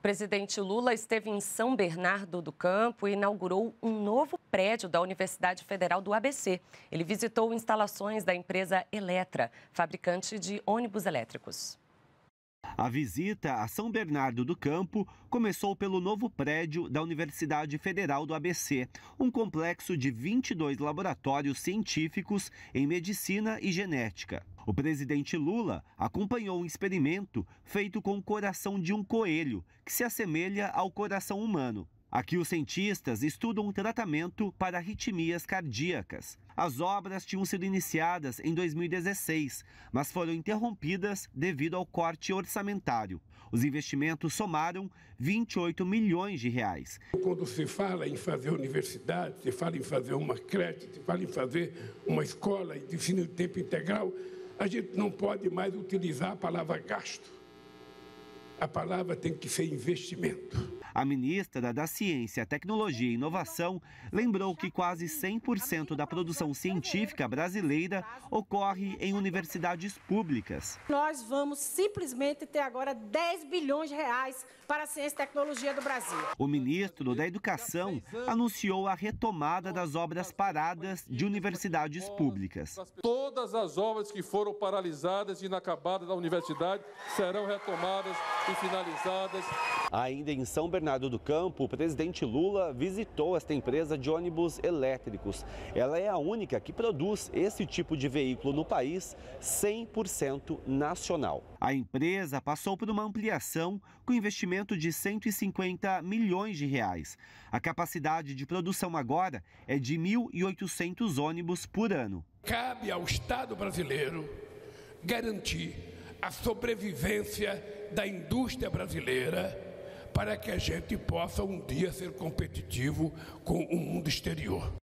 presidente Lula esteve em São Bernardo do Campo e inaugurou um novo prédio da Universidade Federal do ABC. Ele visitou instalações da empresa Eletra, fabricante de ônibus elétricos. A visita a São Bernardo do Campo começou pelo novo prédio da Universidade Federal do ABC, um complexo de 22 laboratórios científicos em medicina e genética. O presidente Lula acompanhou um experimento feito com o coração de um coelho, que se assemelha ao coração humano. Aqui os cientistas estudam um tratamento para arritmias cardíacas. As obras tinham sido iniciadas em 2016, mas foram interrompidas devido ao corte orçamentário. Os investimentos somaram 28 milhões de reais. Quando se fala em fazer universidade, se fala em fazer uma creche, se fala em fazer uma escola de ensino de tempo integral, a gente não pode mais utilizar a palavra gasto. A palavra tem que ser investimento. A ministra da Ciência, Tecnologia e Inovação lembrou que quase 100% da produção científica brasileira ocorre em universidades públicas. Nós vamos simplesmente ter agora 10 bilhões de reais para a ciência e tecnologia do Brasil. O ministro da Educação anunciou a retomada das obras paradas de universidades públicas. Todas as obras que foram paralisadas e inacabadas da universidade serão retomadas e finalizadas. Ainda em São Bernardo do Campo, o presidente Lula visitou esta empresa de ônibus elétricos. Ela é a única que produz esse tipo de veículo no país, 100% nacional. A empresa passou por uma ampliação com investimento de 150 milhões de reais. A capacidade de produção agora é de 1.800 ônibus por ano. Cabe ao Estado brasileiro garantir a sobrevivência da indústria brasileira para que a gente possa um dia ser competitivo com o mundo exterior.